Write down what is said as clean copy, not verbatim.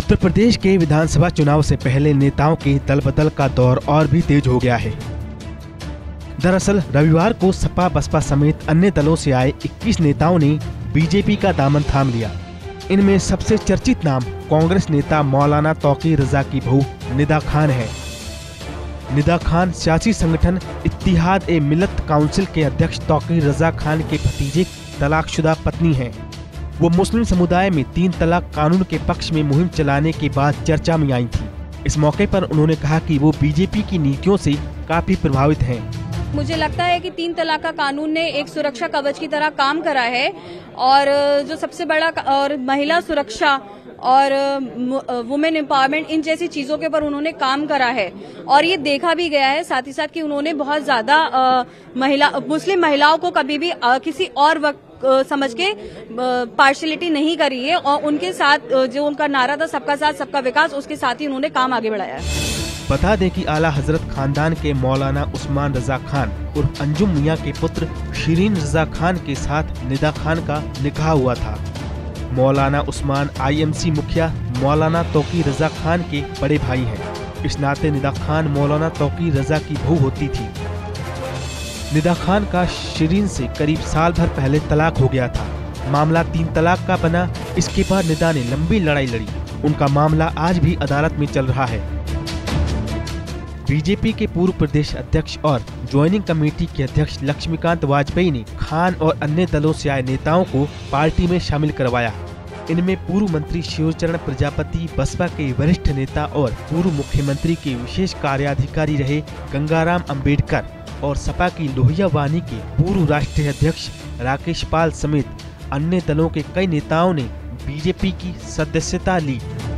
उत्तर प्रदेश के विधानसभा चुनाव से पहले नेताओं के दल बदल का दौर और भी तेज हो गया है। दरअसल रविवार को सपा बसपा समेत अन्य दलों से आए 21 नेताओं ने बीजेपी का दामन थाम लिया। इनमें सबसे चर्चित नाम कांग्रेस नेता मौलाना तौकीर रजा की बहू निदा खान है। निदा खान सियासी संगठन इत्तिहाद-ए-मिल्लत काउंसिल के अध्यक्ष तौकीर रजा खान के भतीजे तलाकशुदा पत्नी हैं। वो मुस्लिम समुदाय में 3 तलाक कानून के पक्ष में मुहिम चलाने के बाद चर्चा में आई थी। इस मौके पर उन्होंने कहा कि वो बीजेपी की नीतियों से काफी प्रभावित हैं। मुझे लगता है कि 3 तलाक का कानून ने एक सुरक्षा कवच की तरह काम करा है और जो सबसे बड़ा और महिला सुरक्षा और वुमेन एम्पावरमेंट इन जैसी चीजों के ऊपर उन्होंने काम करा है और ये देखा भी गया है साथ ही साथ कि उन्होंने बहुत ज्यादा मुस्लिम महिलाओं को कभी भी किसी और वक्त समझ के पार्शियलिटी नहीं करी है और उनके साथ जो उनका नारा था सबका साथ सबका विकास, उसके साथ ही उन्होंने काम आगे बढ़ाया है। बता दें कि आला हजरत खानदान के मौलाना उस्मान रजा खान उर्फ अंजुम मियां के पुत्र शिरीन रजा खान के साथ निदा खान का निकाह हुआ था। मौलाना उस्मान IMC मुखिया मौलाना तौकीर रजा खान के बड़े भाई हैं। इस नाते निदा खान मौलाना तौकीर रजा की बहू होती थी। निदा खान का शिरीन से करीब साल भर पहले तलाक हो गया था। मामला 3 तलाक का बना। इसके बाद निदा ने लंबी लड़ाई लड़ी। उनका मामला आज भी अदालत में चल रहा है। बीजेपी के पूर्व प्रदेश अध्यक्ष और ज्वाइनिंग कमेटी के अध्यक्ष लक्ष्मीकांत वाजपेयी ने खान और अन्य दलों से आए नेताओं को पार्टी में शामिल करवाया। इनमें पूर्व मंत्री शिवचरण प्रजापति, बसपा के वरिष्ठ नेता और पूर्व मुख्यमंत्री के विशेष कार्याधिकारी रहे गंगाराम अंबेडकर और सपा की लोहिया वानी के पूर्व राष्ट्रीय अध्यक्ष राकेश पाल समेत अन्य दलों के कई नेताओं ने बीजेपी की सदस्यता ली।